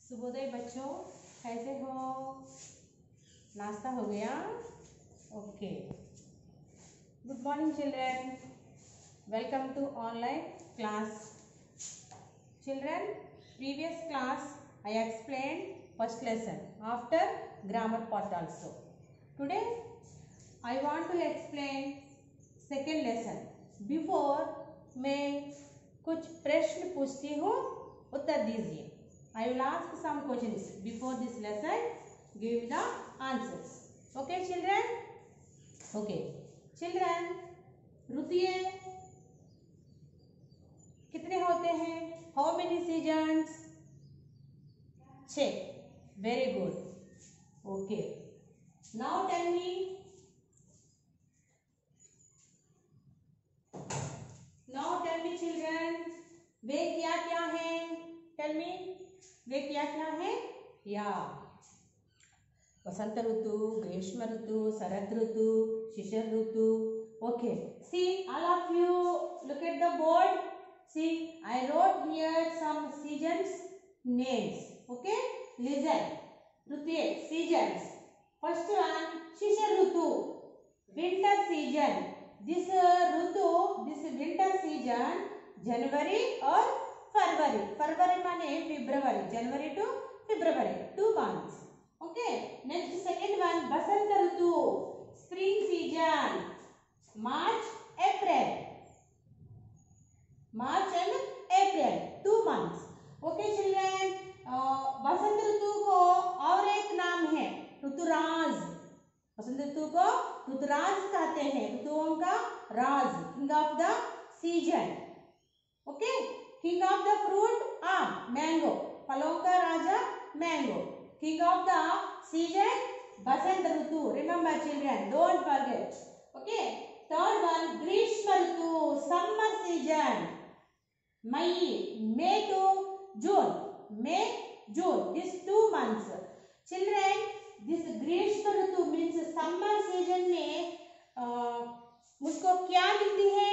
शुभोदय बच्चों, कैसे हो? नाश्ता हो गया? Okay. Good morning children, welcome to online class. Children, previous class I explained first lesson after grammar part also. Today I want to explain second lesson. Before मैं कुछ प्रश्न पूछती हूँ, उत्तर दीजिए. I will ask some questions before this lesson. Give the answers. Okay, children? Okay. Children, रुतिये कितने होते हैं? How many seasons? 6. Very good. Okay. Now tell me. Now tell me, children. वे क्या क्या हैं? Tell me. वे क्या क्या हैं? या वसंत ऋतु, ग्रीष्म ऋतु, शरद ऋतु, शिशिर ऋतु. Okay. See, all of you look at the board. See, I wrote here some seasons names. Okay, listen. Rutiye seasons. First one, Shishir Rutu, winter season. This Rutu, this winter season, January or February. February माने February. January to February, 2 months. Okay. Next, second one, Basant Rutu, spring season, March, April. March and April, 2 months. Okay, children. बसंत ऋतु को और एक नाम है ऋतुराज. बसंत ऋतु को ऋतुराज कहते हैं. ऋतुओं का राज, king of the season. Okay. King of the fruit आम, मैंगो. फलों का राजा mango. King of the season बसंत ऋतु. Remember children, don't forget. Okay. Third one, ग्रीष्म ऋतु, summer season. May to June. May, June. These 2 months. Children, this Grishma Ritu means summer season में उसको क्या मिलती है?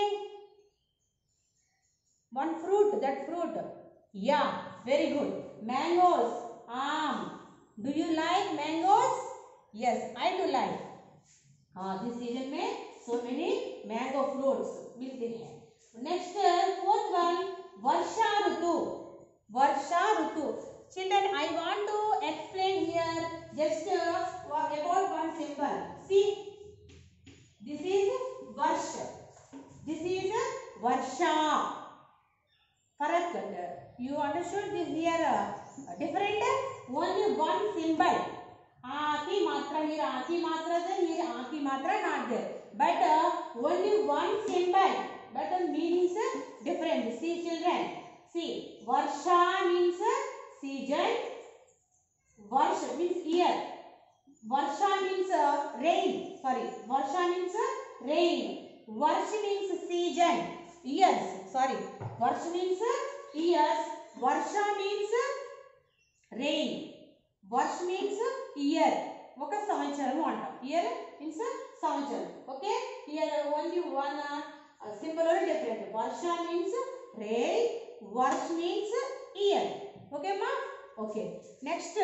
One fruit. That fruit. Yeah, very good. Mangoes. Do you like mangoes? Yes, I do like. This season में so many mango fruits मिलते हैं. Next, fourth one, Varsha Ritu. Varsha Ritu. Children, I want to explain here just about one symbol. See, this is Varsha. This is Varsha. Correct. You understood this here? Different. Only one symbol. Aki matra here. Aki matra there. Here Aki matra not there. But only one symbol. But the meaning is different. See, children. See, Varsha means season. Varsha means year. Varsha means rain. Sorry, Varsha means rain. Varsha means season. Years. Sorry, Varsha means years. Varsha means rain. Varsha means year. Oka samvatsaram anta. Year means samvatsaram. Okay. Here only one symbol is different. Varsha means rain. Varsh means year. Okay, ma? Okay. Next,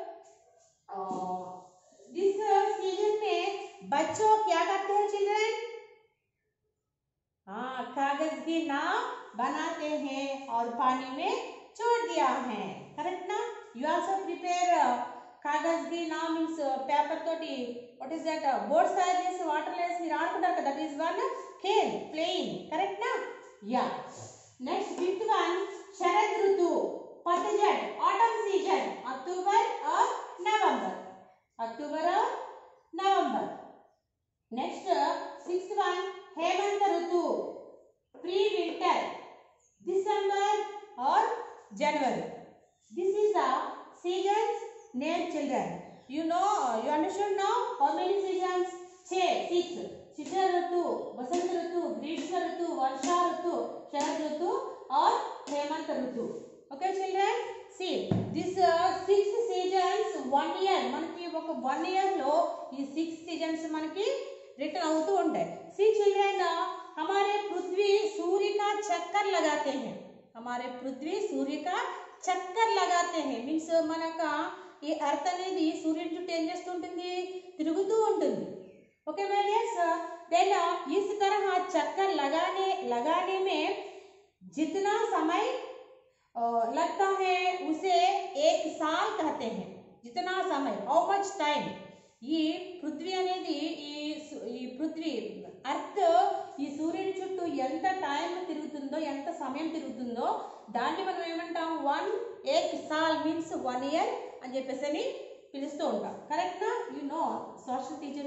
this season में बच्चों क्या करते हैं children? कागज की नाव बनाते हैं और पानी में छोड़ दिया है. Correct ना? You also prepare कागज की नाव means paper तोटी. What is that? Board sizes, waterless మీరు ఆడుకుంటారు కదా. That is one खेल, playing. Correct ना? Yeah. Next, fifth one, शरद ऋतु, पतझड़, autumn season, अक्टूबर और नवंबर. अक्टूबर और नवंबर. Next, sixth one, हेमंत ऋतु, pre-winter, दिसंबर और जनवरी. This is the seasons named children. You know, you understood now how many seasons? 6. शिशिर ऋतु, बसंत ऋतु, ग्रीष्म ऋतु, वर्षा ऋतु, शरद ऋतु और हेमंत ऋतु. Okay, children? See, this 6 seasons 1 year. మనకి ఒక 1 year లో ఈ 6 seasons మనకి रिटर्न అవుతూ ఉంటాయి. See, children, हमारे पृथ्वी सूर्य का चक्कर लगाते हैं. हमारे पृथ्वी सूर्य का చక్కర్ लगाते हैं మీన్స్ మనక ఈ ఎర్త్ అనేది సూర్యుడి చుట్టూ ఏం చేస్తుంటుంది, తిరుగుతూ ఉంటుంది. ओके मेरे यस देन इस तरह चक्कर लगाने में जितना समय लगता है उसे एक साल कहते हैं. जितना समय हाउ मच टाइम ఈ పృథ్వీ అనేది ఈ పృథ్వీ అర్త్ ఈ సూర్యుడి చుట్టూ ఎంత టైం తిరుగుతుందో, ఎంత సమయం తిరుగుతుందో దాన్ని మనం ఏమంటాం, 1 సాల్ మీన్స్ 1 year అని చెప్పేసి పిలుస్తూ ఉంటాం. కరెక్ట్నా? You know social teachers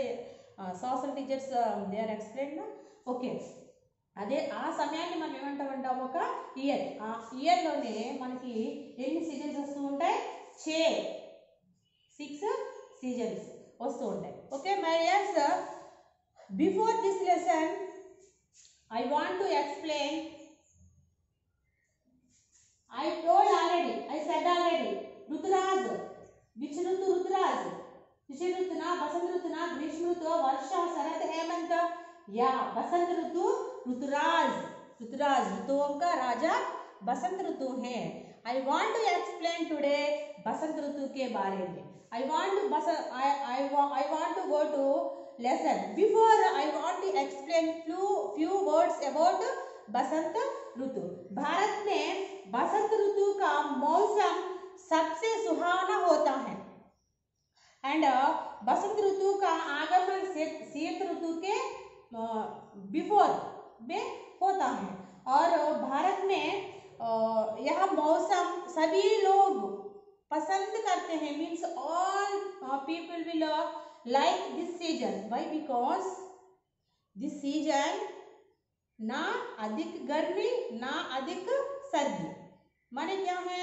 they are explain. Okay, అదే ఆ సమయాన్ని మనం ఏమంటాం, ఒక ఇయర్. ఆ ఇయర్లోనే మనకి ఎన్ని సీజన్స్ వస్తూ ఉంటాయి, 6 seasons వస్తూ ఉంటాయి. Okay my yes before this lesson I want to explain. I told already, I said already, ऋतुराज, which ऋतु ऋतुराज, शिशिर ऋतु ना, बसंत ऋतु ना, ग्रीष्म ऋतु, वर्षा, शरद, हेमंत, या बसंत ऋतु ऋतुराज, ऋतुराज ऋतुओं का राजा बसंत ऋतु है. I want to explain today बसंत ऋतु के बारे में. I want to go to lesson. Before I want to explain few words about बसंत ऋतु. भारत में बसंत ऋतु का मौसम सबसे सुहावना होता है एंड बसंत ऋतु का आगमन शीत ऋतु के बिफोर में होता है और भारत में यह मौसम सभी लोग पसंद करते हैं. Means all people will like this season. Why? Because this season ना अधिक गर्मी ना अधिक सर्दी. माने क्या है,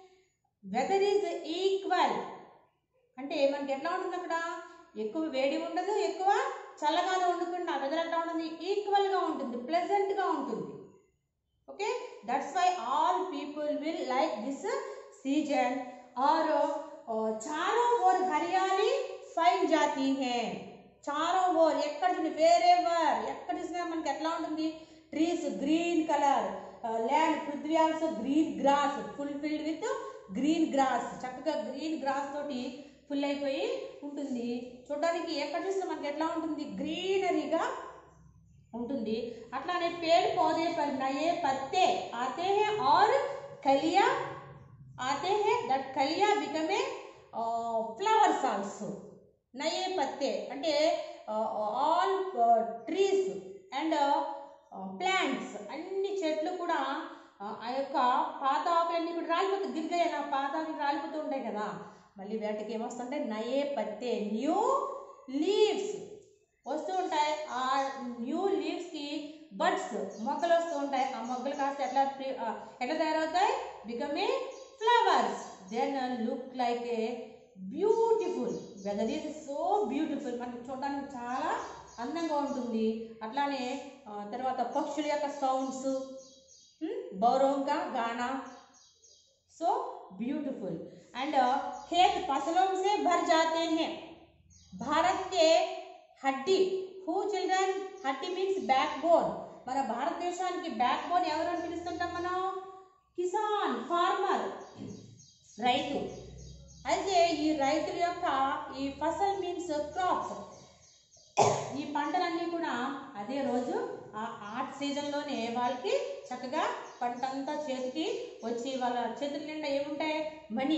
వెదర్ ఈజ్ ఈక్వల్ అంటే మనకి ఎట్లా ఉంటుంది, అక్కడ ఎక్కువ వేడి ఉండదు, ఎక్కువ చల్లగానే ఉండకుండా వెదర్ ఎట్లా ఉంటుంది, ఈక్వల్గా ఉంటుంది, ప్లెజెంట్గా ఉంటుంది. Okay, that's why all people will like this season. और चारों ओर हरियाली फैल जाती है. चारों ओर ఎక్కడ చూడండి, వేరెవర్ ఎక్కడ చూసినా మనకి ఎట్లా ఉంటుంది, ట్రీస్ గ్రీన్ కలర్, ల్యాండ్ పృథ్వీ also green grass, fulfilled with green grass, చక్కగా గ్రీన్ గ్రాస్ తోటి ఫుల్ అయిపోయి ఉంటుంది. చూడడానికి ఎక్కడ చూసినా మనకి ఎట్లా ఉంటుంది, గ్రీనరీగా ఉంటుంది. అట్లానే पेड़ पौधे पर नए पत्ते आते हैं और कलियां आते हैं. that कलियां become flowers also. नए पत्ते అంటే all trees and plants, అన్ని చెట్లు కూడా ఆ యొక్క పాత ఆకులన్నీ కూడా రాలిపోతూ గిరిగాయ పాత ఆకులు రాలిపోతూ ఉంటాయి కదా, మళ్ళీ వేటకి ఏమొస్తుంటాయి, నయే పత్తే న్యూ లీవ్స్ వస్తూ ఉంటాయి. ఆ న్యూ లీవ్స్కి బడ్స్ మొగ్గలు వస్తూ ఉంటాయి. ఆ మొగ్గలు కాస్త ఎట్లా తయారవుతాయి, become a flowers. Then look like a beautiful. Weather is so beautiful, మనకి చూడడానికి చాలా అందంగా ఉంటుంది. అట్లానే తర్వాత పక్షుల యొక్క సౌండ్స్, बौरों का गाना, सो ब्यूटीफुल एंड खेत फसलों से भर जाते हैं. भारत के हड्डी, हु चिल्ड्रन, हड्डी मीन्स बैक बोन. మన భారతదేశానికి బ్యాక్ బోన్ ఎవరు అని పిలుస్తుంటాం మనం, కిసాన్, ఫార్మర్, రైతు. అయితే ఈ రైతుల యొక్క ఈ ఫసల్ మీన్స్ క్రాప్స్, ఈ పంటలన్నీ కూడా అదే రోజు ఆ సీజన్లోనే వాళ్ళకి చక్కగా పంట అంతా చేతికి వచ్చి వాళ్ళ చేతుల నిండా ఏముంటాయి, money.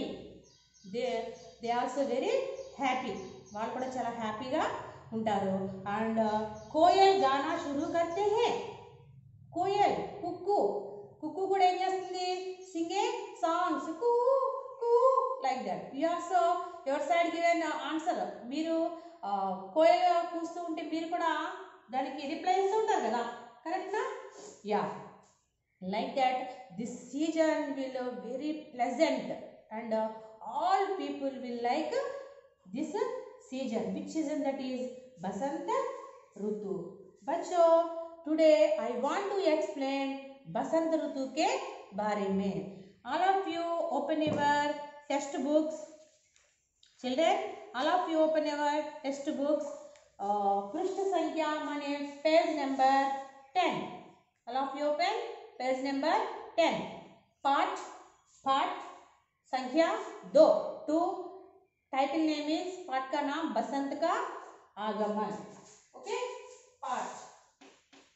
They also very happy, వాళ్ళు కూడా చాలా హ్యాపీగా ఉంటారు. అండ్ కోయల్ గానా షురూ కర్తే హే. కోయల్ కుక్కు కూడా ఏం చేస్తుంది, సింగే సాంగ్స్ కు like that. You also your side given answer. మీరు కోయల్ కూస్తూ ఉంటే మీరు కూడా దానికి రిప్లై ఇస్తూ ఉంటారు కదా, కరెక్ట్నా? Yeah, like that this season will very pleasant and all people will like this season. Which season that is? Basanta Rutu. बच्चों, today I want to explain Basant Rutu के बारे में. All of you open your test books. Children, all of you open your test books. पृष्ठ संख्या माने page number 10. All of you open page number 10. Part पाठ संख्या 2 to title name is पाठ का नाम बसंत का आगमन. ओके, पाठ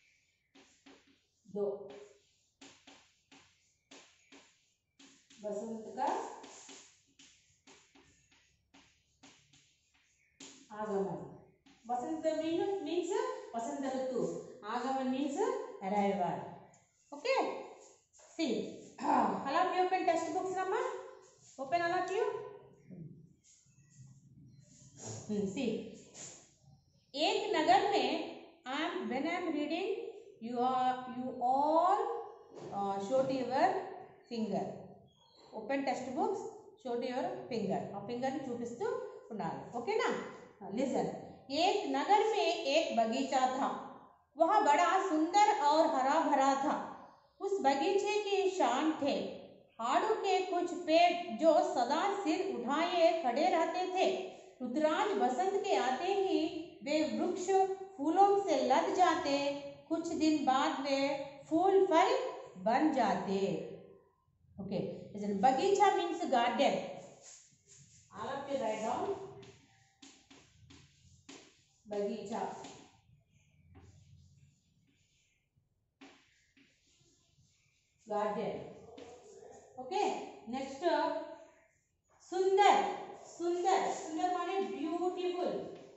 2 बसंत का आगमन. बसंत means बसंत ऋतु, आगमन means arrival. Okay, see, all of you open text books, Rama. Open all of you. See, एक नगर में when I am reading, you all show to your finger. Open text books, show to your finger. ఆ finger ని చూపిస్తూ ఉండాలి. ఓకేనా? Listen. एक नगर में एक बगीचा था. वह बड़ा सुंदर और हरा भरा था. उस बगीचे की शान थे आड़ू के कुछ पेड़ जो सदा सिर उठाए खड़े रहते थे. ऋतुराज बसंत के आते ही वे वृक्ष फूलों से लद जाते. कुछ दिन बाद वे फूल फल बन जाते. ओके, बगीचा means garden. all of you write down बगीचा. गार्डन. ओके, नेक्स्ट सुंदर. सुंदर, सुंदर माने ब्यूटीफुल.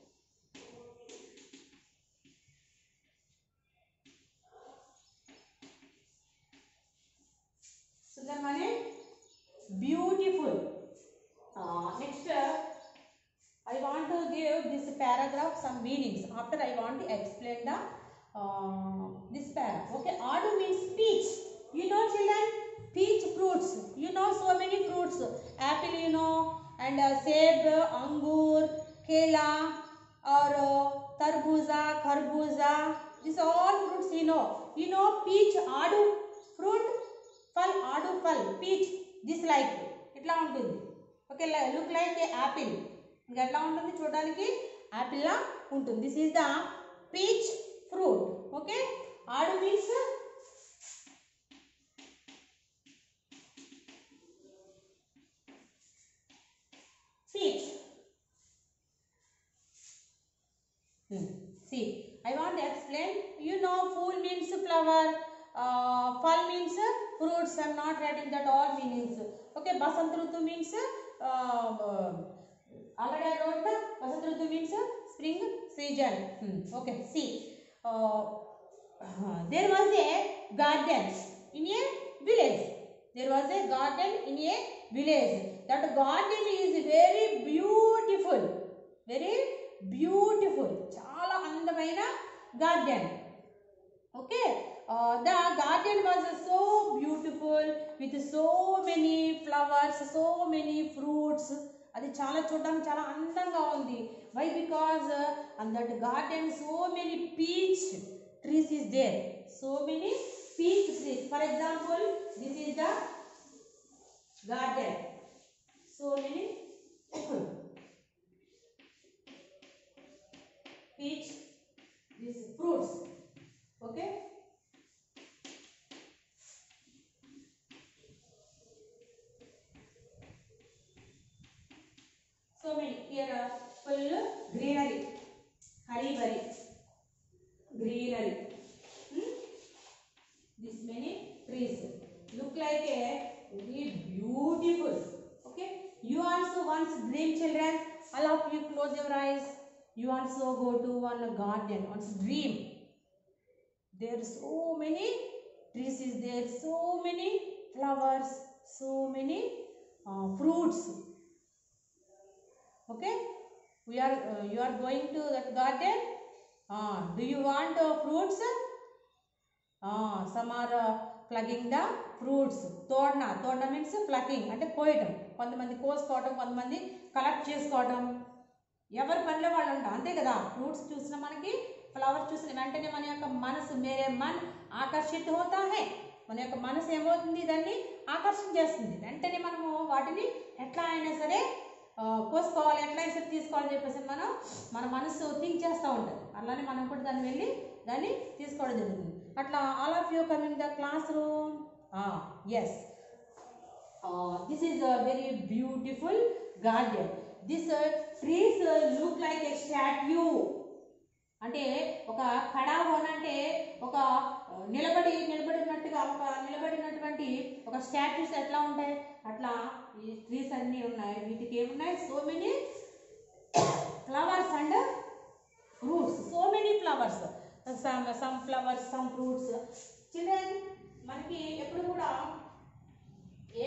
सुंदर माने beautiful. Next I want to give this paragraph some meanings. After I want to explain the this paragraph. Okay, Adu means peach. You know, children, peach fruits. You know, so many fruits. Apple, you know, and seb, angur, kela, or tarbuza, kharbuza. These all fruits you know. You know, peach, adu, fruit, fal, adu, fal, peach. This like itla untundi. Okay, look like a apple. ఇంకా ఎట్లా ఉంటుంది చూడడానికి apple లా ఉంటుంది. This is the peach fruit. Okay, ఆడు means peach. See, I want to explain. You know, fool means flower, fal means fruits. I am not writing that all meanings. Okay, basant rutu means already I wrote the basant rutu means spring season. Okay, see, there was a garden in a village. There was a garden in a village. That garden is very beautiful. Very beautiful. చాలా అందమైన garden. Okay, the garden was so beautiful with so many flowers, so many fruits. అది చాలా చూడడానికి చాలా అందంగా ఉంది. Why? Because on that garden so many peach trees is there. So many peach trees. For example, this is the garden. So many peach, these fruits. Okay. So many here full greenery, hari bari greenery. This many trees look like a very beautiful. Okay, you also once dream, children. All of you close your eyes. You also go to one garden, once dream. There are so many trees is there, so many flowers, so many fruits. Okay, you are going to that garden. Do you want fruits? Some are plucking the fruits. తోడన means plucking అంటే కోయటం. కొంతమంది కోసుకోవటం, కొంతమంది collect చేసుకోవటం. ఎవరి పనిలో వాళ్ళు ఉంటారు అంతే కదా. ఫ్రూట్స్ చూసిన మనకి, ఫ్లవర్స్ చూసిన వెంటనే మన యొక్క మనసు మేరే మన్ ఆకర్షిత హోతా హై. మన యొక్క మనసు ఏమవుతుంది, దాన్ని ఆకర్షణ చేస్తుంది. వెంటనే మనము వాటిని ఎట్లా అయినా సరే కోసుకోవాలి, ఎట్లా అయినా సరే తీసుకోవాలని చెప్పేసి మన మనసు థింక్ చేస్తూ ఉంటుంది. అలానే మనం కూడా దాన్ని వెళ్ళి దాన్ని తీసుకోవడం జరుగుతుంది. అట్లా all of you come in the classroom. Yes, This is a very beautiful garden. This trees look like a statue. అంటే ఒక ఖడా హోనా అంటే ఒక నిలబడినటువంటి ఒక స్టాచ్యూస్ ఎట్లా ఉంటాయి అట్లా ఈ ట్రీస్ అన్నీ ఉన్నాయి. వీటికి ఏమున్నాయి? So many flowers and fruits. So many flowers, some flowers, some fruits. Children, మనకి ఎప్పుడు కూడా ఏ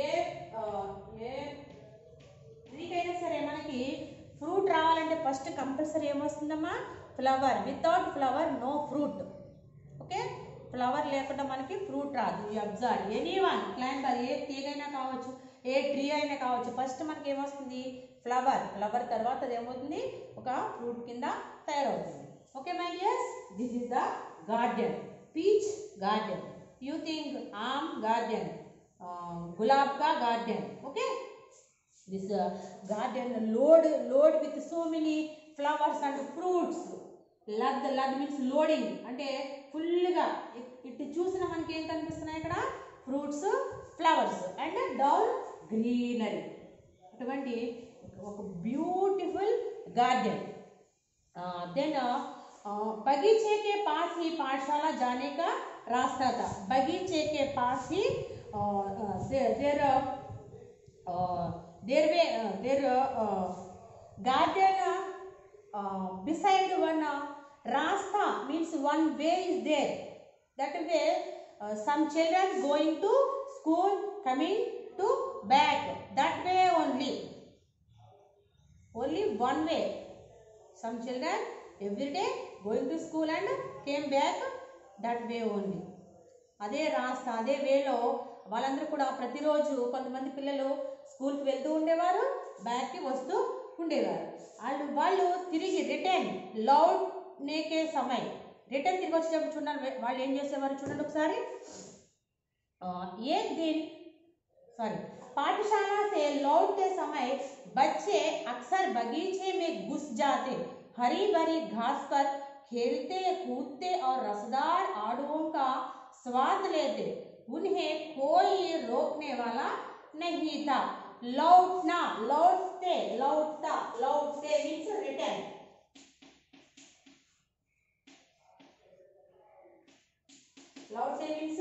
ట్రీకైనా సరే మనకి ఫ్రూట్ రావాలంటే ఫస్ట్ కంపల్సరీ ఏమొస్తుందమ్మా? Flower. Without flower no fruit. Okay, flower లేకుండా మనకి ఫ్రూట్ రాదు. You observe any one climber, ఏ తీగైనా కావచ్చు, ఏ ట్రీ అయినా కావచ్చు, ఫస్ట్ మనకి ఏమొస్తుంది? ఫ్లవర్. ఫ్లవర్ తర్వాత అది ఏమవుతుంది? ఒక ఫ్రూట్ కింద తయారవుతుంది. Okay my dears, this is the garden. Peach garden, you think aam garden, गुलाब का garden. Okay, this garden load with so many flowers and fruits. Lad means loading, అంటే ఫుల్ గా ఇటు చూసిన మనకి ఏం కనిపిస్తున్నాయి ఇక్కడ? Fruits, flowers and down greenery. అటువంటి ఒక బ్యూటిఫుల్ గార్డెన్. देन बगीचे के पास ही पाठशाला जाने का रास्ता था. बगीचे के पास ही there garden beside one rasta means one way is there. That way some children going to school, coming to back, that way only one way. Some children every day going to school and came back, that way only. అదే రాస్తా, అదే వేలో వాళ్ళందరూ కూడా ప్రతిరోజు కొంతమంది పిల్లలు స్కూల్కి వెళ్తూ ఉండేవారు, బ్యాక్కి వస్తూ ఉండేవారు. వాళ్ళు తిరిగి రిటర్న్ లౌట్నేకే సమయం, రిటర్న్ తిరిగి వచ్చేటప్పుడు చూడండి వాళ్ళు ఏం చేసేవారు చూడండి ఒకసారి. एक दिन पाठशाला से लौटते समय बच्चे अक्सर बगीचे में घुस जाते, हरी भरी घास पर खेलते कूदते और रसदार आड़ुओं का स्वाद लेते. उन्हें कोई रोकने वाला नहीं था. लौटना, लौटते, मीन्स रिटर्न. लौटते मीन्स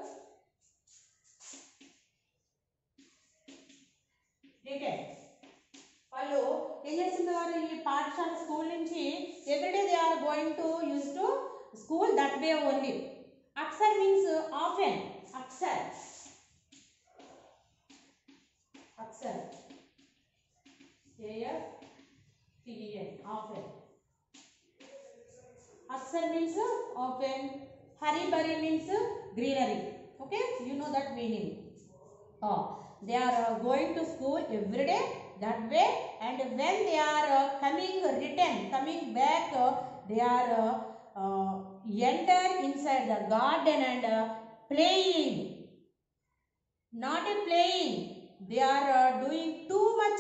రిటర్న్. వాళ్ళు ఏం చేస్తున్నారు? ఈ పాఠశాల స్కూల్ నుంచి everyday they are going to use to school, that way only. అక్సర్ మీన్స్ ఆఫెన్. అక్సర్ AFTEN, often. Aksar means often. Hari bari means greenery. Okay, you know that meaning. They are going to school every day, that way, and when they are coming back, they are enter inside the garden and playing. Not a playing, they are doing too much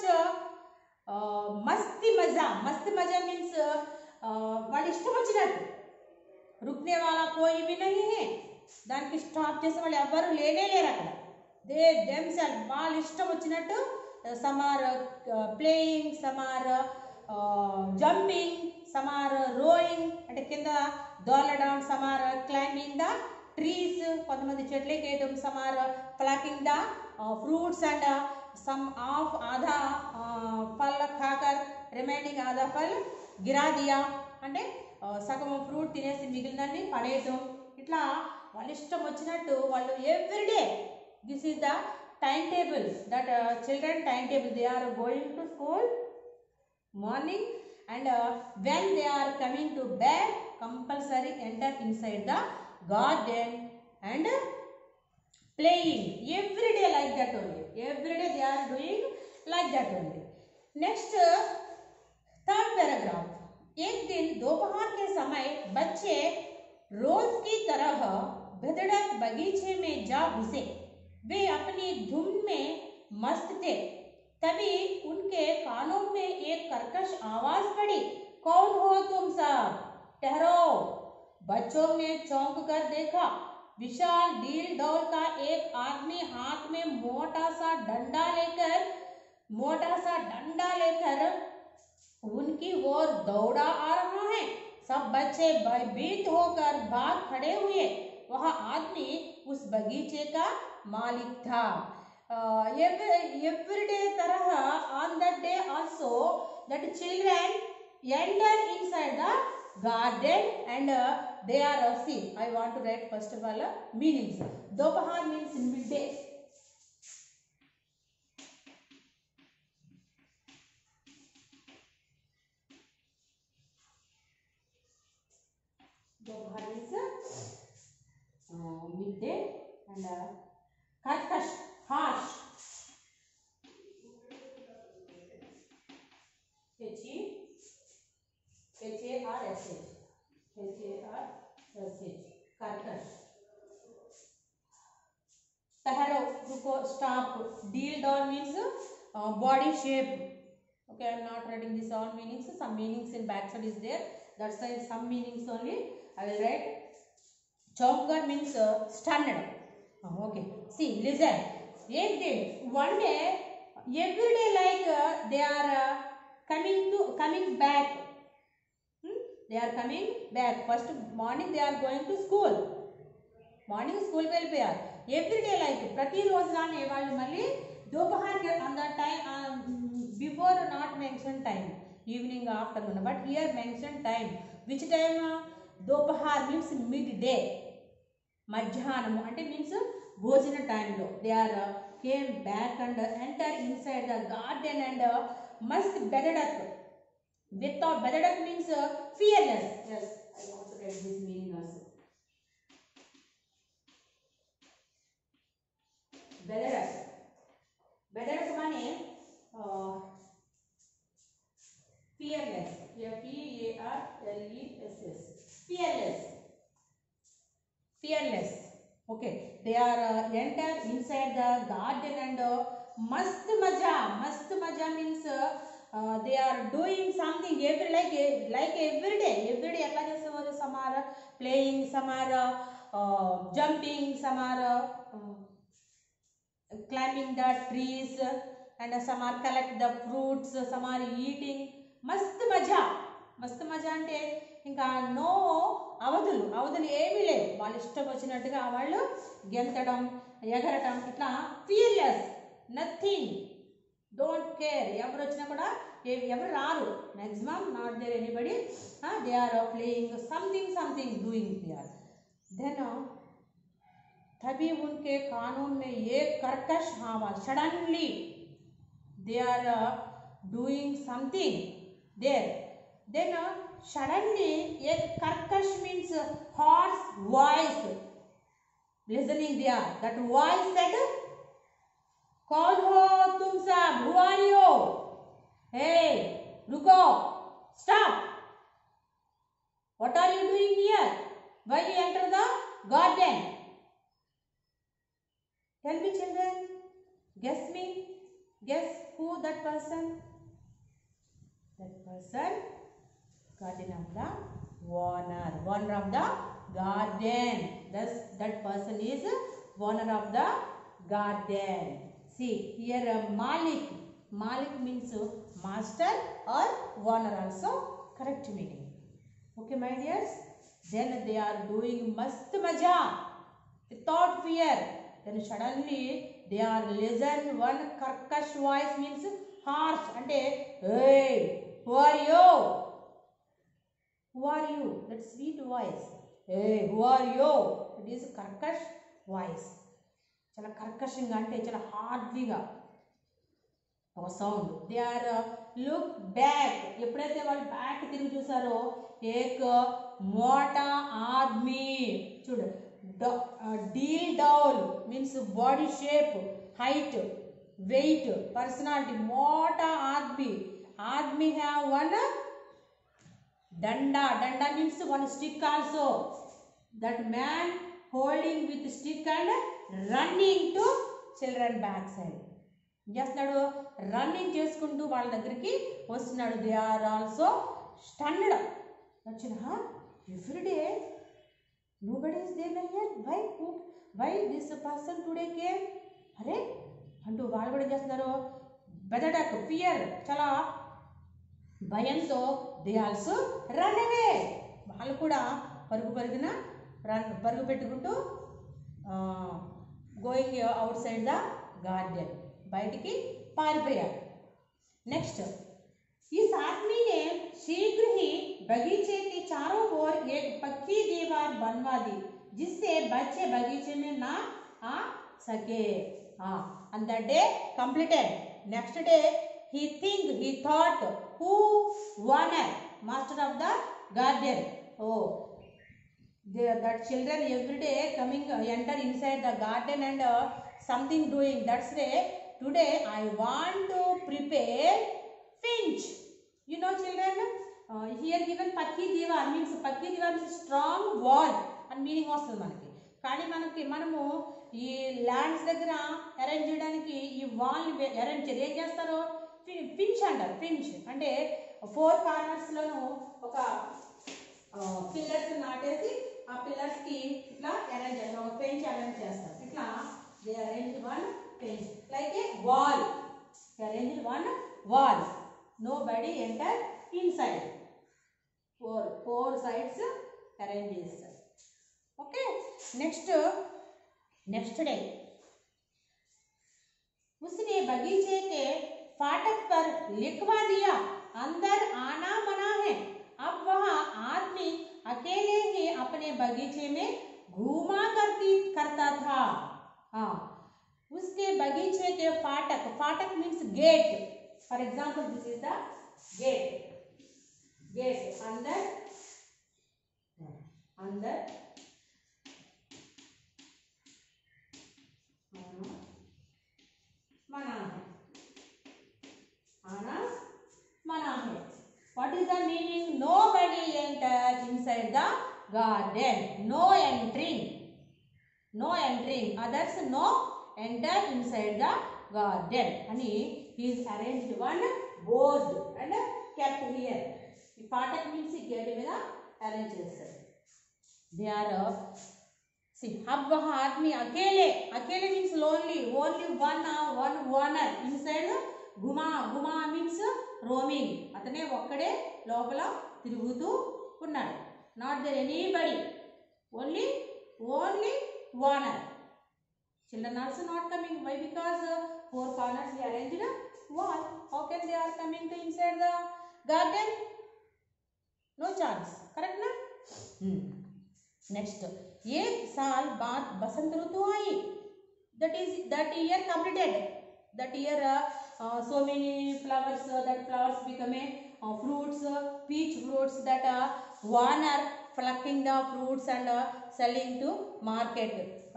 मस्ती मजा. means వాళ్ళు ఇష్టం వచ్చినట్టు. रुकने वाला कोई भी नहीं है. దానికి స్టాప్ చేసే వాళ్ళు ఎవ్వరూ లేనే లేరు అక్కడ. దే themselves వాళ్ళు ఇష్టం వచ్చినట్టు some are playing, some are jumping, some are rowing అంటే కింద దోలడం, some are climbing the trees, కొంతమంది చెట్లు ఎక్కేయడం, some are plucking the fruits and some of आधा फल खाकर remaining आधा फल गिरा दिया అంటే సగం ఫ్రూట్ తినేసి మిగిలినన్ని పడేయటం. ఇట్లా వాళ్ళ ఇష్టం వచ్చినట్టు వాళ్ళు everyday. This is the time table, that children time table. They are going to school morning and when they are coming to back compulsory enter inside the garden and playing every day like that only. Every day they are doing like that only. Next, third paragraph. एक दिन दोपहर के समय बच्चे रोज की तरह भदड़क बगीचे में जा घुसे. वे अपनी धुन में मस्त थे. तभी उनके कानों में एक कर्कश आवाज पड़ी. कौन हो तुम सब? ठहरो. बच्चों ने चौंक कर देखा. विशाल डील दौल का एक आदमी हाथ में मोटा सा डंडा लेकर उनकी ओर दौड़ा आ रहा है। सब बच्चे भयभीत होकर भाग खड़े हुए। वह आदमी उस बगीचे का मालिक था। every day तरह on that day also that children enter inside the garden and they are see. I want to write first of all meanings. दोपहर means midday. दोपहर means midday and कर्कश harsh. कर्कश. ठहरो, रुको, stop. Deal down means body shape. Okay, I am not writing this all meanings. Some meanings in backside is there. That's why some meanings only I will write. Chowgar means stunned. Okay. See, listen. One day, every day like they are coming back. They are coming back. First morning they are going to school. Morning స్కూల్కి వెళ్ళిపోయారు. Everyday like ప్రతిరోజు రాని వాళ్ళు మళ్ళీ దోపహార్కి on the time before not mention time evening afternoon but here mention time which time దోపహార్ means mid day మధ్యాహ్నము అంటే మీన్స్ భోజన టైంలో they are came back and enter inside the garden and must బెదడక్ వితౌట్ బెదడక్ means fearless. Yes I want to write this meaning also. बेदरक माने fearless. Fearless. Okay, they are enter inside the garden and mast maja means they are doing something every like every day ఎట్లా చేసేవారు. some are playing, some are jumping, some are climbing the trees and some are collect the fruits, some are eating. మస్త్ మజా అంటే ఇంకా no అవధులు ఏమీ లేవు. వాళ్ళు ఇష్టం వచ్చినట్టుగా వాళ్ళు గెంతడం, ఎగరటం, ఇట్లా ఫియర్లెస్, నథింగ్, డోంట్ కేర్. ఎవరు వచ్చినా కూడా ఎవరు రారు, maximum not there anybody. They are playing something doing there. Then तभी उनके कानून में एक कर्कश आवाज, suddenly they are doing something there. Then suddenly एक कर्कश means harsh voice listening there. That voice said, कौन हो तुम सब, who are you? Hey, रुको, stop, what are you doing here? Why you enter the garden? Tell me children, guess who that person? That person, guardian of the owner of the garden. Thus that person is owner of the garden. See here Malik means master or owner also, correct meaning. Okay my dears, then they are doing mast maja without fear. Then suddenly they are listen one कर्कश voice means harsh అంటే hey, who are you, that sweet voice. Hey, who are you, it is कर्कश voice. చాలా కర్కశంగా అంటే చాలా హార్డ్లీగా ఒక sound. They are look back, ఎప్పుడైతే వాళ్ళు బ్యాక్ తిరిగి చూసారో ఏక్ మోటా ఆద్మీ, చూడు డీల్ డౌల్ means body shape, height, weight, personality. మోటా ఆద్మీ హ్యావ్ వన్ డండా means one stick also. That man holding with stick and running to children back side. చేస్తున్నాడు, రన్నింగ్ చేసుకుంటూ వాళ్ళ దగ్గరికి వస్తున్నాడు. They are also stunned. వచ్చిన everyday nobody is there like here. Why this person today came? అరే అంటూ వాళ్ళు కూడా ఏం చేస్తున్నారు, బెదడక్ ఫియర్, చాలా భయంతో దే ఆల్సో రన్ అవే, వాళ్ళు కూడా పరుగున పరుగు పెట్టుకుంటూ going outside the garden, బయటికి పారిపోయారు. నెక్స్ట్, इस आदमी ने शीघ्र ही बगीचे के चारों ओर एक पक्की दीवार बनवा दी जिससे बच्चे बगीचे में ना आ सके. And that day completed. Next day he thought who owner, master of the garden. Oh, that children every day coming enter inside the garden and something doing. That's why today I want to prepare finch. You know children, here given pakki divar means strong wall and meaning వస్తుంది మనకి. కానీ మనము ఈ lands దగ్గర arrange చేయడానికి ఈ wall arrange ఏం చేస్తారు, ఫించ్ అంటారు. ఫించ్ అంటే 4 కార్నర్స్లోనూ ఒక పిల్లర్స్ నాటేసి ఆ పిల్లర్స్కి ఇట్లా అరేంజ్ చేస్తారు, ఒక ఫెంచ్ అరేంజ్ చేస్తారు. ఇట్లా they arrange one fence like a wall. They arrange one wall. Nobody enter inside. Four sides arrange చేస్తారు. ఓకే. नेक्स्ट डे उसने बगीचे के फाटक पर लिखवा दिया, अंदर आना मना है. अब वह आदमी अकेले ही अपने बगीचे में घूमा करता था. उसके बगीचे के फाटक means gate. For example, this is the gate. अंदर मना है. What is the meaning? Nobody enters inside the garden. No entering. Others no enter inside the garden. And he is arranged one board and kept here. The fatak means gate మీద arrange చేస్తారు. They are see. अब वह आदमी अकेले means lonely. Only one owner inside. గుమా means roaming. అతనే ఒక్కడే లోపల తిరుగుతూ ఉన్నాడు. Not there anybody. Only owner. Children also not coming. Why? Because 4 corners we arranged a wall. How can they are coming to inside the garden? No chance. Correct na? Next, एक साल बाद बसंत ऋतु आई. That year completed. That year so many flowers. That flowers become fruits, peach fruits. That owner plucking the fruits and selling to market.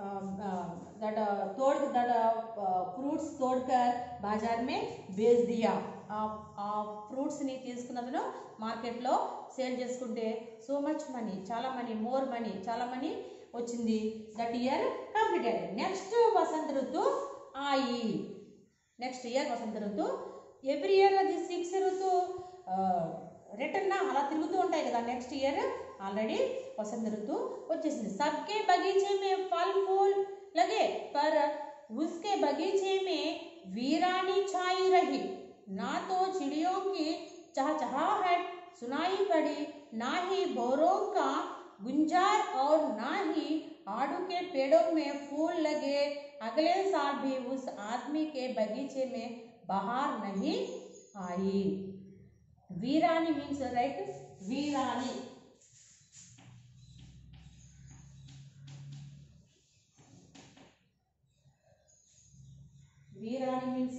Fruits तोड़कर बाजार में बेच दिया. ఫ్రూట్స్ని తీసుకున్నప్పుడు మార్కెట్లో సేల్ చేసుకుంటే సో మచ్ మనీ, చాలా మనీ, మోర్ మనీ, చాలా మనీ వచ్చింది. That year completed. నెక్స్ట్ వసంత ఋతు ఆయి. నెక్స్ట్ ఇయర్ వసంత ఋతు. ఎవ్రీ ఇయర్ అది 6 ఋతు రిటర్న్ అలా తిరుగుతూ ఉంటాయి కదా. నెక్స్ట్ ఇయర్ ఆల్రెడీ వసంత ఋతు వచ్చేసింది. सबके बगीचे में फल फूल लगे पर उसके बगीचे में वीरानी छाई रही. ना तो चिड़ियों की चहचहाहट सुनाई पड़ी, ना ही भौरों का गुंजार और ना ही आड़ू के पेड़ों में फूल लगे. अगले साल भी उस आदमी के बगीचे में बहार नहीं आई. वीरानी मीन्स राइट, वीरानी. वीरानी means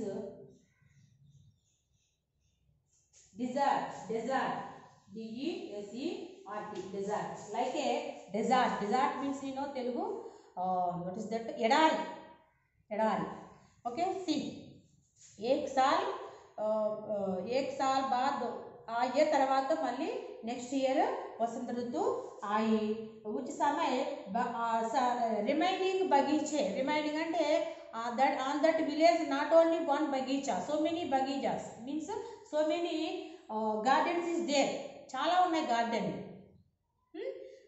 desert. DESERT, desert. Like a desert means you know Telugu. What is that? Edari. Okay, see. एक साल बाद ఆ ఇయర్ తర్వాత మళ్ళీ నెక్స్ట్ ఇయర్ వసంత ఋతు ఆయి. ఉచ్ సమయ రిమైనింగ్ బగీచే. రిమైనింగ్ అంటే on that village not only one bagicha, so many bagichas means so many gardens is there. చాలా ఉన్నాయి గార్డెన్.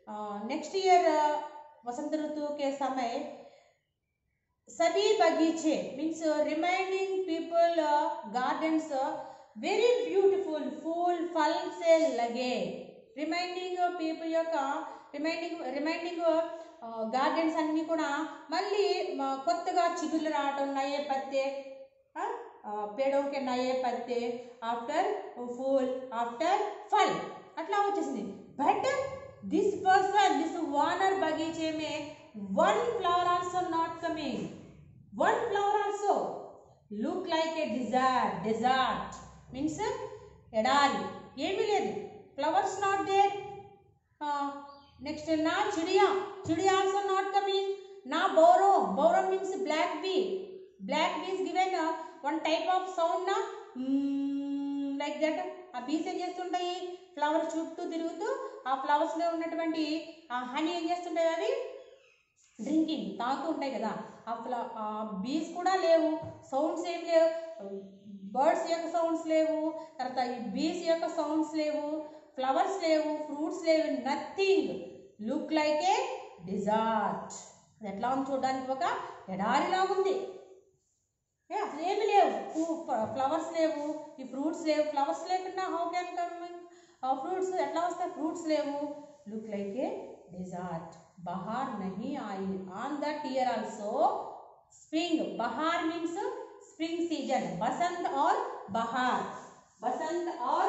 नेक्स्ट ईयर वसंत ऋतु के समय सभी बगीचे means reminding people gardens very beautiful फूल फल से लगे రిమైండింగ్ పీపుల్ యొక్క రిమైండింగ్ గార్డెన్స్ అన్నీ కూడా మళ్ళీ కొత్తగా చిగుళ్ళు రావటం నయే పత్తే पेड़ों के नए पत्ते आफ्टर फूल आफ्टर फल अट्ला వచ్చేసింది बट दिस पर्सन दिस वानर बगीचे में one flower also not coming one flower also look like a desert means ఎడారి ఏమీ లేదు flowers not there next na chidiya also not coming na boro means black bee is given one type of sound na like that ఆ బీస్ ఏం చేస్తుంటాయి flower చుట్టూ తిరుగుతూ ఆ ఫ్లవర్స్ లో ఉన్నటువంటి ఆ హనీ ఏం చేస్తుంటాయి అవి డ్రింకింగ్ తాగుతూ ఉంటాయి కదా ఆ బీస్ కూడా లేవు సౌండ్స్ ఏం లేవు బర్డ్స్ యొక్క సౌండ్స్ లేవు తర్వాత ఈ బీస్ యొక్క సౌండ్స్ లేవు ఫ్లవర్స్ లేవు ఫ్రూట్స్ లేవు nothing look like a desert అది ఎట్లా ఉంది చూడడానికి ఒక ఎడారిలా ఉంది అసలు ఏమి లేవు ఫ్లవర్స్ లేవు ఈ ఫ్రూట్స్ లేవు ఫ్లవర్స్ లేకుండా హౌ క్యాన్ కమ్ ఫ్రూట్స్ ఎట్లా వస్తాయి ఫ్రూట్స్ లేవు లుక్ లైక్ ఏ డిజార్ట్ బహార్ నహీ ఆయి on that year also spring బహార్ మీన్స్ స్ప్రింగ్ సీజన్ బసంత్ और बहार बसंत और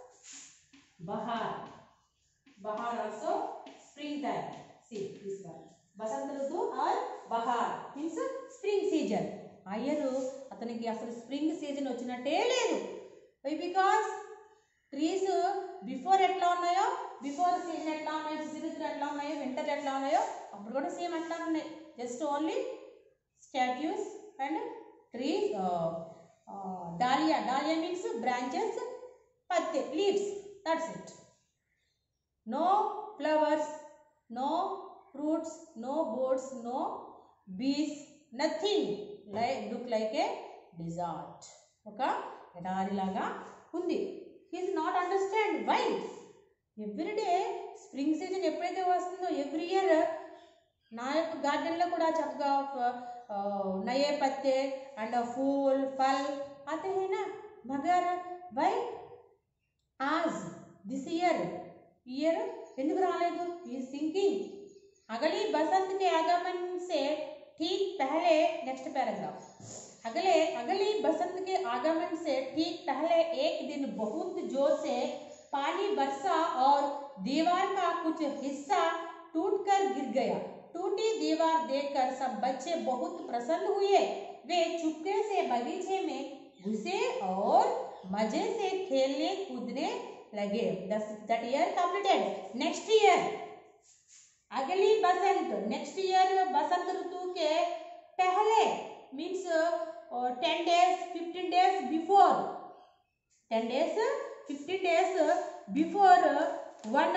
बहार also spring time see this one बसंत ऋतु और बहार means spring season అయ్యరు అతనికి అసలు స్ప్రింగ్ సీజన్ వచ్చినట్టే లేదు వై బికాజ్ ట్రీస్ బిఫోర్ ఎట్లా ఉన్నాయో బిఫోర్ సీజన్ ఎట్లా ఉన్నాయో శిశిరఋతులు ఎట్లా ఉన్నాయో వింటర్ ఎట్లా ఉన్నాయో అప్పుడు కూడా సేమ్ అట్లా ఉన్నాయి just only statues and trees डालिया means branches patte leaves that's it no flowers no fruits no birds no bees nothing look like a desert oka edari laga undi he is not understand why every day spring season eppudaithe vastundo every year నా యొక్క గార్డెన్లో కూడా చక్కగా నయే పత్తే and फूल फल आते हैं ना मगर भाई आज दिस ईयर ఎందుకు రాలేదు ही is thinking अगली बसंत के आगमन से ठीक पहले नेक्स्ट पैराग्राफ अगली बसंत के आगमन से ठीक पहले एक दिन बहुत जोर से पानी बरसा और दीवार का कुछ हिस्सा टूटकर गिर गया टूटी दीवार देखकर सब बच्चे बहुत प्रसन्न हुए वे चुपके से बगीचे में घुसे और मजे से खेलने कूदने लगे that year completed next year अगली बसंत नेक्स्ट ईयर बसंत ऋतु के पहले means 10 days 15 days before 10 days 15 days before one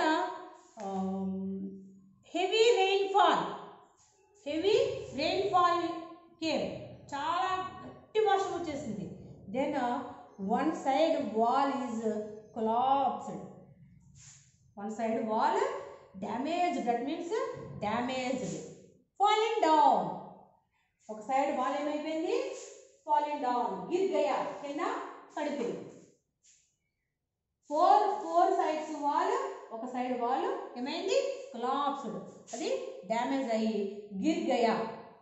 heavy rainfall came చాలా గట్టి వర్షం వచ్చేసింది then one side wall is collapsed one side wall damaged that means damaged falling down ఒక side wall ఏమైపోయింది falling down గిర్ గయా కింద పడిపోయింది four sides wall ఒక సైడ్ వాల్ ఏమైంది collapsed అది డ్యామేజ్ అయ్యి గిర్ గయా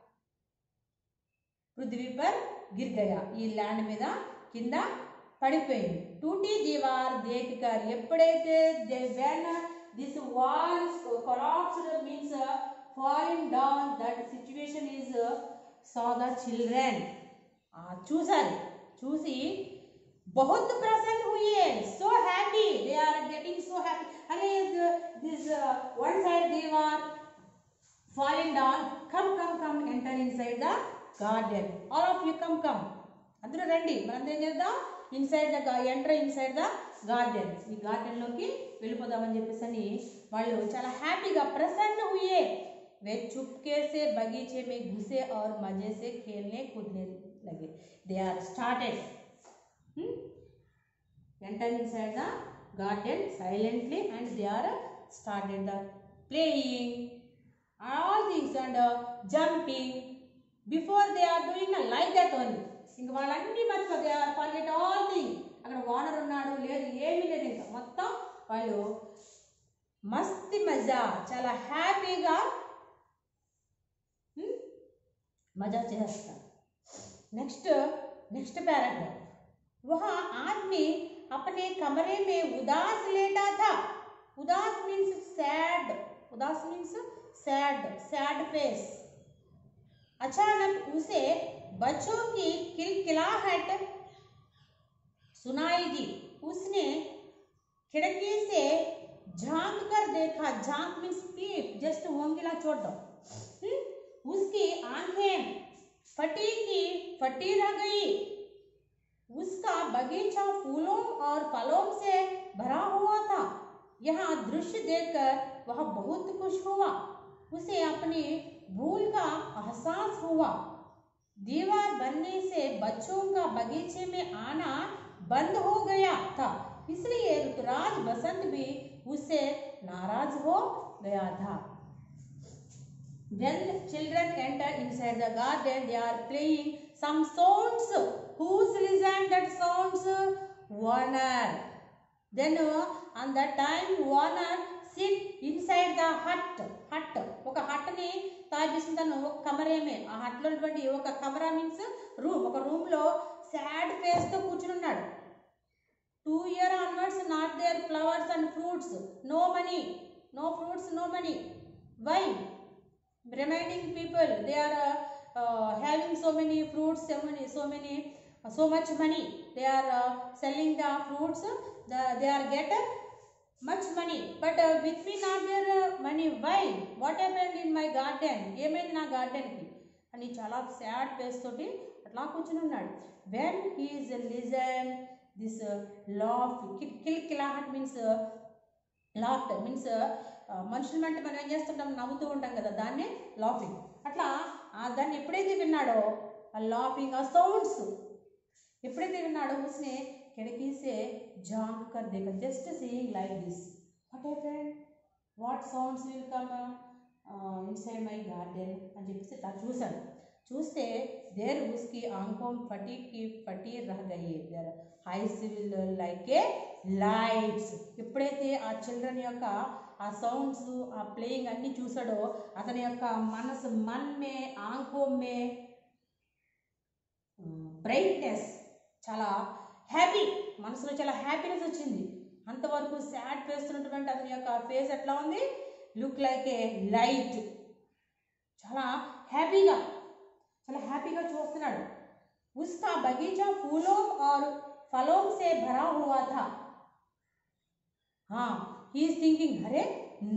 పృథ్వీ పర్ గిర్ గయా ఈ ల్యాండ్ మీద కింద పడిపోయింది టూటీ దీవార్ దేఖకర్ ఎప్పుడైతే when this wall collapsed means falling down that situation is saw the children చూసారు చూసి बहुत प्रसन्न हुए so happy they are getting so happy अरे this one side दीवार falling down come enter inside the garden all of you come అందరూ రండి మనం ఏం చేద్దాం ఎంటర్ ఇన్సైడ్ ద గార్డెన్ ఈ గార్డెన్ లోకి వెళ్ళిపోదామని చెప్పేసి వాళ్ళు చాలా హ్యాపీగా ప్రసన్న हुए वे चुपके से बगीचे में घुसे और मजे से खेलने कूदने लगे they are started enter inside the garden silently and they are started the playing, all things, and jumping. Before they are doing like that only. ఇంక వాళ్ళన్నీ మర్చిపో, they are forget all thing. అక్కడ ఓనర్ ఉన్నాడు లేదు ఏమీ లేదు, ఇంకా మొత్తం వాళ్ళు మస్తి మజా చాలా హ్యాపీగా मजा చేస్తారు. Next paragraph. वहाँ आदमी अपने कमरे में उदास लेटा था. उदास मीन्स सैड. उदास मीन्स सैड फेस. अचानक उसे बच्चों की किलकिलाहट सुनाई दी. उसने खिड़की से झांक कर देखा. झांक मीन्स पीप, जस्ट वंगिला छोड़ो. उसकी आंखें फटी की फटी रह गई. उसका बगीचा फूलों और फलों से भरा हुआ था. यह दृश्य देखकर वह बहुत खुश हुआ. उसे अपनी भूल का एहसास हुआ. दीवार बनने से बच्चों का बगीचे में आना बंद हो गया था, इसलिए ऋतुराज बसंत भी उससे नाराज हो गया था. When children enter inside the garden, they are playing some sounds. Who's listen that sounds? Warner. Then on that time Warner sit inside the hut. ఒక హట్ ని తయారు చేసిన తను ఒక కమరే మే. ఆ హట్ లో ఉన్నటువంటి ఒక కమరా మీన్స్ రూమ్. ఒక రూమ్ లో సాడ్ ఫేస్ తో కూర్చుని ఉన్నాడు. 2 year onwards not there flowers and fruits, no money, no fruits, no money. Why? Reminding people they are having so many fruits, so much money. They are selling the fruits. They are get much money, but with me not their money. Why? What happened in my garden? ఏమైంది నా garden కి అని చాలా sad face తోటి అట్లా కూర్చుని ఉన్నాడు. When he is listen this laugh, కిల్కిలాహట్ మీన్స్ లాఫ్టర్ మీన్స్ మనుషులు అంటే మనం ఏం చేస్తుంటాం, నవ్వుతూ ఉంటాం కదా, దాన్నే లాఫింగ్. అట్లా దాన్ని ఎప్పుడైతే విన్నాడో ఆ లాఫింగ్, ఆ సౌండ్స్ ఎప్పుడైతే విన్నాడో उसने खिड़की से झांक कर देखा. Just seeing like this, what happened, what sounds will come inside my garden అని చెప్పేసి అట్లా చూశాడు. చూస్తే देर उसकी आंखों फटी की फटी रह गई. Their eyes will like a lights. ఎప్పుడైతే ఆ చిల్డ్రన్ యొక్క ఆ సౌండ్స్, ఆ ప్లేయింగ్ అన్నీ చూసాడో అతని యొక్క మనసు మన్మే ఆంఖోమే బ్రైట్నెస్, చాలా హ్యాపీ, మనసులో చాలా హ్యాపీనెస్ వచ్చింది. అంతవరకు సాడ్ ఫేస్ ఉన్నటువంటి అతని యొక్క ఫేస్ ఎట్లా ఉంది, లుక్ లైక్ ఏ లైట్. చాలా హ్యాపీగా చూస్తున్నాడు. उसका बगीचा फूलों और फलों से भरा हुआ था. हाँ, he is thinking, अरे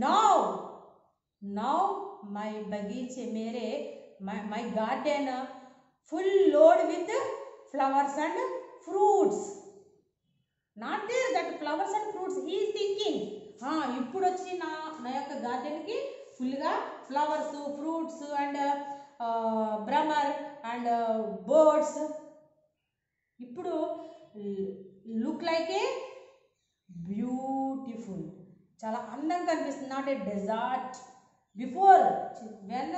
now my बगीचे मेरे my garden full load with flowers and fruits. Not there that flowers and fruits. He is thinking, हाँ ఇప్పుడు వచ్చి నా యొక్క గార్డెన్ కి ఫుల్ గా ఫ్లవర్స్, ఫ్రూట్స్ అండ్ బ్రమర్ అండ్ బర్డ్స్. ఇప్పుడు లుక్ లైక్ ఏ బ్యూటిఫుల్, చాలా అందంగా కనిపిస్తుంది. Not a desert. Before when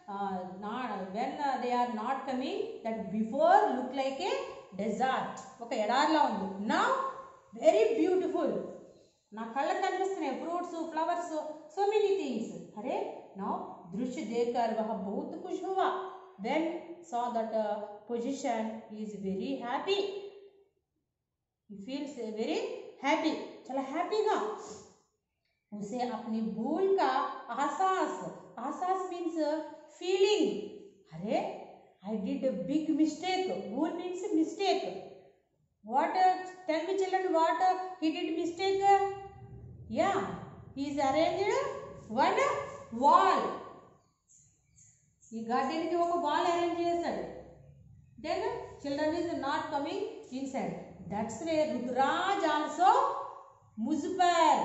they are not coming, that before look like a desert, ఒక ఎడారిలా ఉంది. now very beautiful, నా కళ్ళకు కనిపిస్తున్నాయి fruits, flowers, so many things. అరే now दृश्य देखकर वह बहुत खुश हुआ. then saw that position, he is very happy, he feels very happy, चला हैप्पीगा. उसे अपनी भूल का एहसास मीन्स फीलिंग. अरे I did a big mistake. भूल means mistake. What? Tell me children, what he did mistake? Yeah, he is arranged one wall. ఈ garden కి ఒక వాల్ అరేంజ్ చేశాడు. Then children is not coming inside. That's way రుతురాజ్ also ముజ్బర్,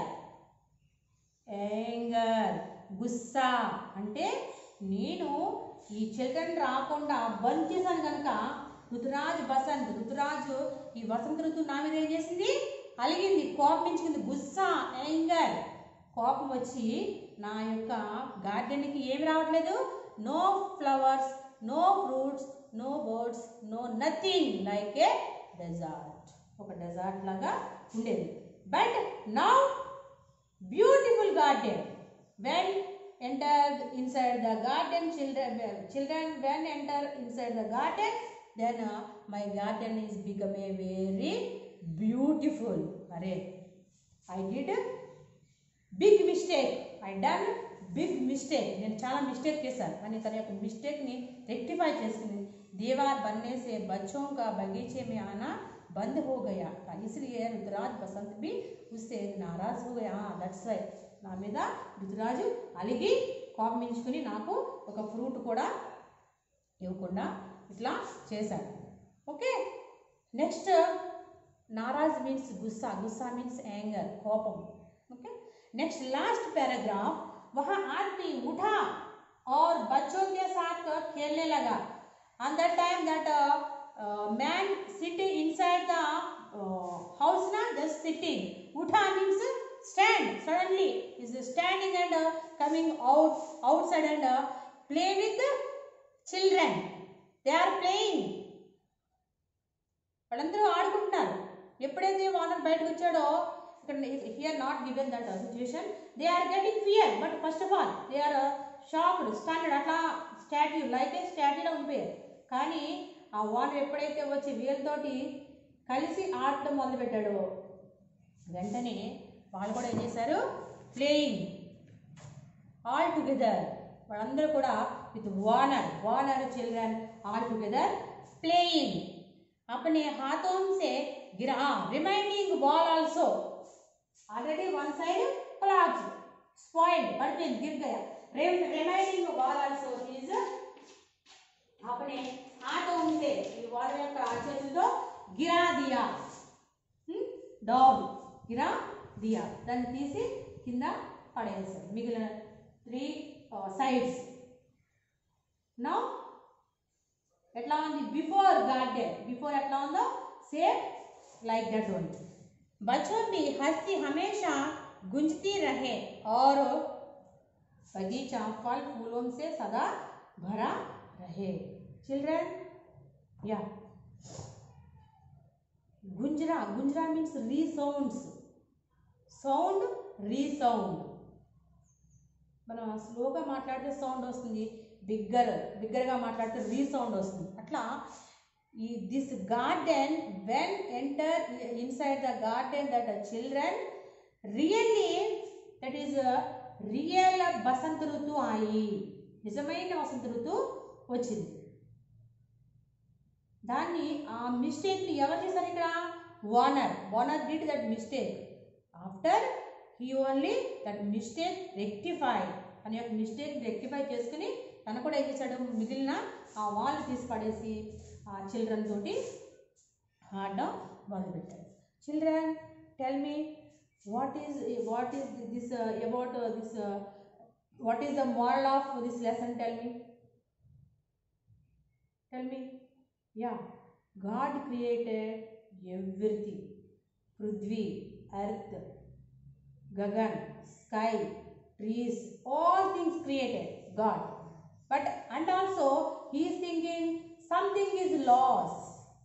anger, గుస్సా. అంటే నేను ఈ చిల్డ్రన్ రాకుండా బంద్ చేశాను కనుక ఋతురాజు ఈ వసంత ఋతువు నా మీద ఏం చేసింది, అలిగింది, కోపమించింది. గుస్సా, యాంగర్, కోపం వచ్చి నా యొక్క గార్డెన్కి ఏమి రావట్లేదు, no flowers, no fruits, no birds, no nothing, like a desert, ఒక డెజర్ట్ లాగా ఉండేది. But now beautiful garden. When enter inside the garden, children when enter inside the garden, then my garden is become a very beautiful. Arey, I did big mistake, I done big mistake. నేను చాలా mistake చేశాను, కానీ తన యొక్క మిస్టేక్ని rectify చేసుకుని दीवार बनने से बच्चों का बगीचे में आना बंद हो गया, इसलिए ऋतुराज बसंत भी उससे नाराज हो गया. దట్స్ వై నా మీద ఋతురాజు అలిగి కోపమించుకుని నాకు ఒక ఫ్రూట్ కూడా ఇవ్వకుండా ఇట్లా చేశాడు. ఓకే, నెక్స్ట్ नाराज मीन्स गुस्सा, गुस्सा मीन्स एंगर, कोपम. Okay, next last paragraph. वह आदमी उठा और बच्चों के साथ खेलने लगा. On that time that man sitting inside the house na, just sitting. Utha means stand, suddenly is standing and coming outside and play with the children. They are playing. వాళ్ళందరూ ఆడుకుంటున్నారు. ఎప్పుడైతే ఓనర్ బయటకు వచ్చాడో, ఇక్కడ here not given that situation, they are getting fear, but first of all they are shocked, standard, అట్లా statue, like a స్టాట్యూలో ఉండిపోయారు. కానీ ఆ ఓనర్ ఎప్పుడైతే వచ్చి వీళ్ళతోటి కలిసి ఆడటం మొదలుపెట్టాడో, వెంటనే వాళ్ళు కూడా ఏం చేశారు, ప్లేయింగ్ ఆల్ టుగెదర్. వాళ్ళందరూ కూడా with owner children all together playing. अपने हाथों से गिरा, reminding ball also, already one side collapsed, spoiled, but then गिर गया. रिमाइंडिंग बॉल आल्सो इज अपने हाथों से बॉल యొక్క చేతులతో గిరా దియా, డౌన్, గిరా దియా, దాన్ని తీసి కింద పడేసారు మిగిలిన 3 సైడ్స్. నౌ ఎట్లా ఉంది, బిఫోర్ गार्डन, बिफोर एट्ला उंदो सेम लाइक दैट ओनली. बच्चों की हंसी हमेशा गूंजती रहे और बगीचा फल फूलों से सदा भरा रहे. चिल्ड्रन, या गुंजरा, गुंजरा मीन्स रीसाउंड्स, సౌండ్ రీసౌండ్. మనం స్లోగా మాట్లాడితే సౌండ్ వస్తుంది, బిగ్గరగా మాట్లాడితే రీసౌండ్ వస్తుంది. అట్లా ఈ this garden when enter inside the garden that children really that is real బసంత ఋతు ఆయి, నిజమైన వసంత ఋతు వచ్చింది. దాన్ని ఆ మిస్టేక్ని ఎవరు చేశారు ఇక్కడ, owner did that mistake. After he only that mistake rectified, తన యొక్క మిస్టేక్ రెక్టిఫై చేసుకుని తను కూడా ఏం చేశాడు, మిగిలిన ఆ వాళ్ళు తీసి పడేసి ఆ చిల్డ్రన్ తోటి ఆడడం మొదలుపెట్టాడు. Children, tell me what is this about this what is the moral of this lesson? Tell me. Yeah, God created everything, prithvi, earth, gagan, sky, trees, all things created God. But and also he is thinking something is lost,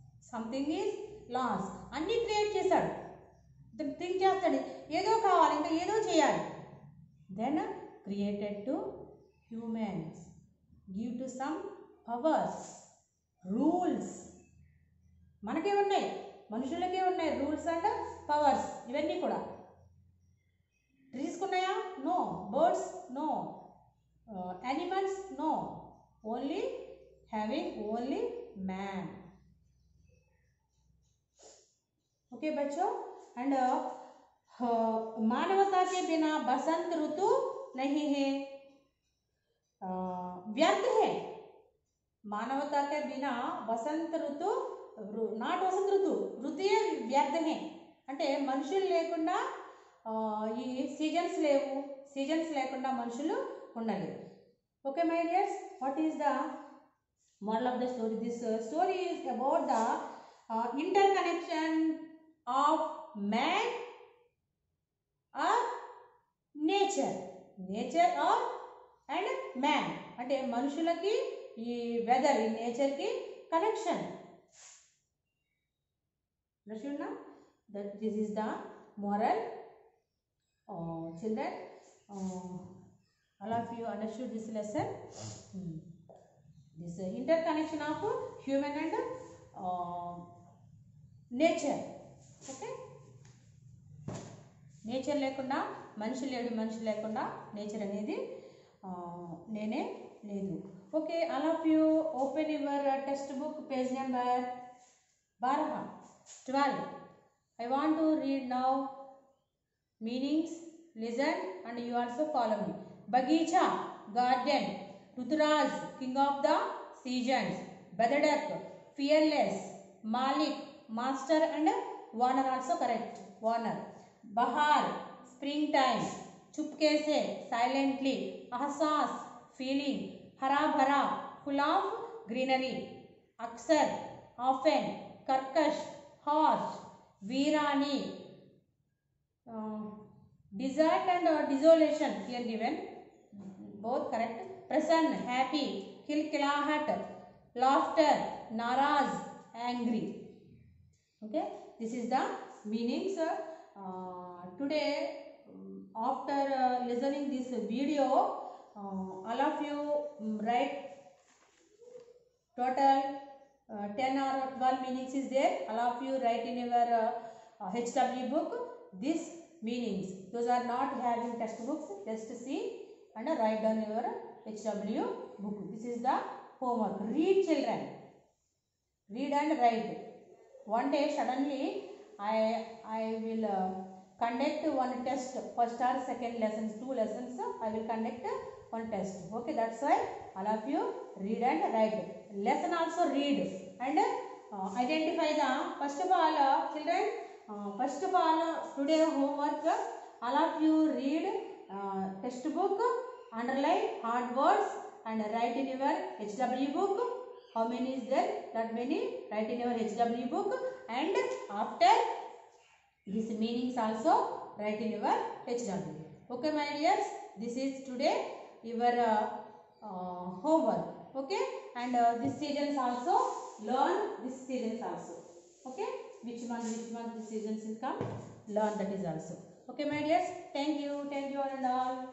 అన్ని create చేశాడు, think చేస్తాడు, ఏదో కావాలి, ఇంకా ఏదో చేయాలి. Then created to humans, give to some powers, rules. మనకే ఉన్నాయి, మనుషులకే ఉన్నాయి రూల్స్ అండ్ పవర్స్. ఇవన్నీ కూడా ట్రీస్కి ఉన్నాయా? No. Birds? No. animals? No. Only having only man. Okay बच्चों, and मानवता के बिना बसंत ऋतु नहीं है, व्यर्थ है. मानवता के बिना बसंत ऋतु నాట్ వసంత ఋతుయే వ్యర్థం है. అంటే మనుషులు లేకుండా ఈ సీజన్స్ లేవు, సీజన్స్ లేకుండా మనుషులు ఉండలేరు. Okay my dears, what is the moral of the story? This story is about the interconnection of man or nature. Nature or and man అంటే మనుషులకి ఈ వెదర్ ఈ నేచర్కి connection. Understood now? That this is the moral. Children, all of you understood this lesson. This interconnection of human and nature. Okay? Nature లేకుండా మనిషి లేడు, మనిషి లేకుండా నేచర్ అనేది నేనే లేదు. Okay, all of you open your text book page number 12. I want to read now meanings. Listen and you also follow me. Bagicha, garden. Ruturaj, king of the seasons. Badadak, fearless. Malik, master and owner also correct. Owner. Bahar, springtime. Chupkese, silently. Ahsas, feeling. Hara bhara, full of greenery. Aksar, often. Karkash, harsh. Virani, desert and desolation here given, both correct. Prasann, happy. Kilkilahat, laughter. Naraz, angry. Okay, this is the meanings. Today after listening this video, all of you write total 10 or 12 meanings is there. All of you write in your HW book this meanings. Those are not having textbooks. Just see and write down your HW book. This is the homework. Read, children. Read and write. One day suddenly I will conduct one test. First or second lessons, 2 lessons. I will conduct one test. Okay, that's why all of you read and write. Lesson also read and identify the first of all children. First of all today homework, all of you read textbook, underline hard words and write in your HW book. How many is there? That many write in your HW book, and after these meanings also write in your HW. Okay my dears, this is today your homework. Okay, and this seasons also learn this seasons also. Okay, which month this seasons will come, learn that is also. Okay my dears, thank you all and all.